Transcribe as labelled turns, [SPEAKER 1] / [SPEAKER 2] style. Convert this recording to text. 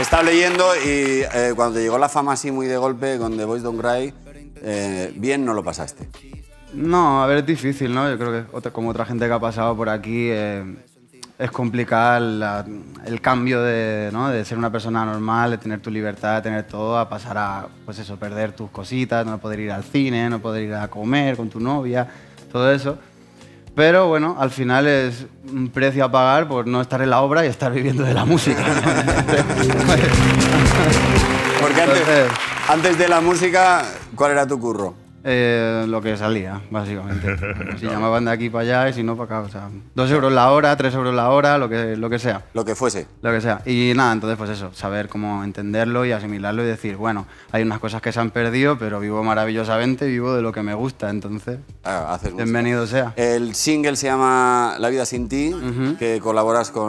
[SPEAKER 1] Estaba leyendo y cuando te llegó la fama así muy de golpe con The Boys Don't Cry, bien no lo pasaste.
[SPEAKER 2] No, a ver, es difícil, ¿no? Yo creo que como otra gente que ha pasado por aquí, es complicado el cambio ¿no? de ser una persona normal, de tener tu libertad, de tener todo, a pasar a, pues eso, perder tus cositas, no poder ir al cine, no poder ir a comer con tu novia, todo eso. Pero bueno, al final es un precio a pagar por no estar en la obra y estar viviendo de la música, ¿no?
[SPEAKER 1] Porque antes de la música, ¿cuál era tu curro?
[SPEAKER 2] Lo que salía, básicamente. Si llamaban de aquí para allá y si no para acá. O sea, 2 euros la hora, 3 euros la hora, lo que sea.
[SPEAKER 1] Lo que fuese.
[SPEAKER 2] Lo que sea. Y nada, entonces pues eso, saber cómo entenderlo y asimilarlo y decir, bueno, hay unas cosas que se han perdido, pero vivo maravillosamente, vivo de lo que me gusta, entonces
[SPEAKER 1] Haces
[SPEAKER 2] bienvenido sea.
[SPEAKER 1] El single se llama La vida sin ti, que colaboras con